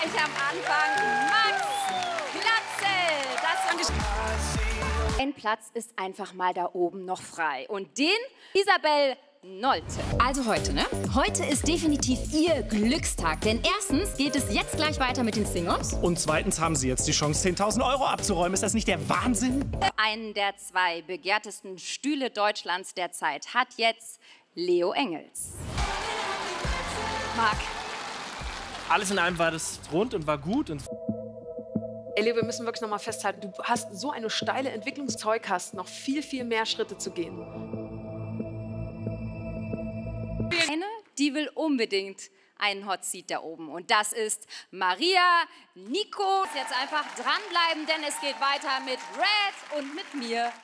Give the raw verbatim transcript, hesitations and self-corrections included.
gleich am Anfang Max Glatzel. Das Ein Platz ist einfach mal da oben noch frei. Und den Isabel Nolte. Also heute, ne? Heute ist definitiv Ihr Glückstag. Denn erstens geht es jetzt gleich weiter mit den Singles. Und zweitens haben Sie jetzt die Chance, zehntausend Euro abzuräumen. Ist das nicht der Wahnsinn? Einen der zwei begehrtesten Stühle Deutschlands derzeit hat jetzt Leo Engels. Marc. Alles in allem war das rund und war gut. Und Ey, Leo, wir müssen wirklich noch mal festhalten, du hast so eine steile Entwicklungszeug, hast noch viel, viel mehr Schritte zu gehen. Eine, die will unbedingt einen Hot Seat da oben. Und das ist Maria Nico. Jetzt einfach dranbleiben, denn es geht weiter mit Red und mit mir.